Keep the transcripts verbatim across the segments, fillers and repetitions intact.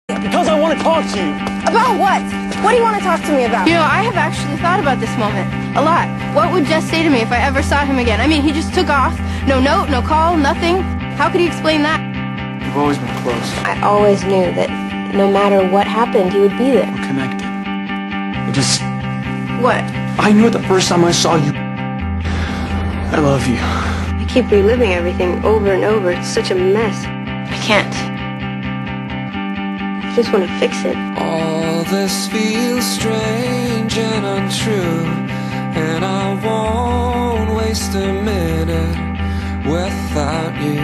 Because I want to talk to you. About what? What do you want to talk to me about? You know, I have actually thought about this moment a lot. What would Jess say to me if I ever saw him again? I mean, he just took off. No note, no call, nothing. How could he explain that? You've always been close. I always knew that no matter what happened, he would be there. We're connected. I just... What? I knew it the first time I saw you. I love you. I keep reliving everything over and over. It's such a mess. I can't. I just want to fix it. All this feels strange and untrue, and I won't waste a minute without you.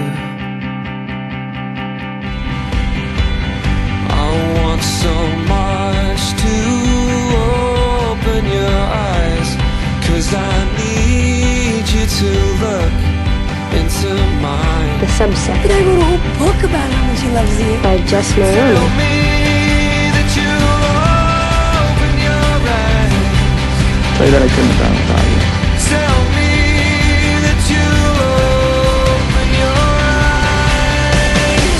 I want so much to open your eyes, 'cause I need you to look into mine. The subset. I wrote a whole book about how much he loves you. By Jess. Tell me that you'll open your eyes. Tell you that I couldn't have done without you. Tell me that you'll open your eyes.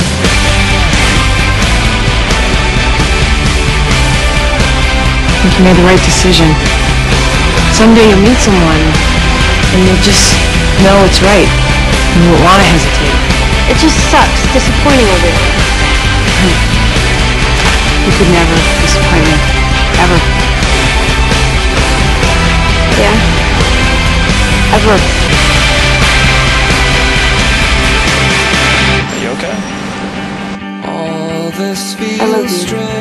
I think you made the right decision. Someday you'll meet someone, and you'll just know it's right. And you won't want to hesitate. It just sucks. Disappointing everyone. You could never disappoint me. Ever. Yeah. Ever. Are you okay? All this I love feels you. strange